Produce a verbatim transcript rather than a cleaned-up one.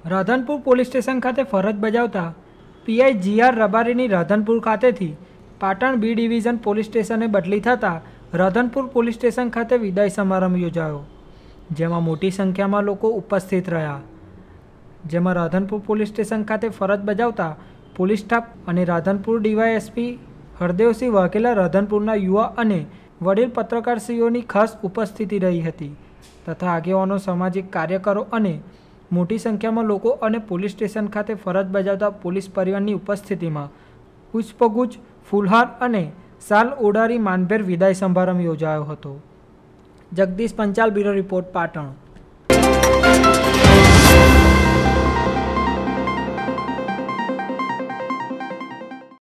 Radhanpur police station ખાતે ફરજ બજાવતા પીઆઈ જીઆર રબારીની રાધનપુર ખાતેથી પાટણ બી ડિવિઝન પોલીસ સ્ટેશને બદલી થતાં રાધનપુર પોલીસ સ્ટેશન ખાતે વિદાય સમારંભ યોજાયો, જેમાં મોટી સંખ્યામાં લોકો ઉપસ્થિત રહ્યા. જેમાં રાધનપુર પોલીસ સ્ટેશન ખાતે ફરજ બજાવતા પોલીસ સ્ટાફ અને રાધનપુર ડીવાયએસપી હરદેવસિંહ વાઘેલા રાધનપુરના યુવા અને વડીલ પત્રકારશ્રીઓની ખાસ ઉપસ્થિતિ રહી હતી તથા આગેવાનો, સામાજિક કાર્યકરો અને મોટી સંખ્યામાં લોકો અને પોલીસ સ્ટેશન ખાતે ફરજ બજાવતા પોલીસ પરિવારની ઉપસ્થિતિમાં પુષ્પગુચ્છ, ફૂલહાર અને શાલ ઓઢાડી માનભેર વિદાય સમારંભ યોજાયો હતો. Jagdish Panchal, bureau report, Patan.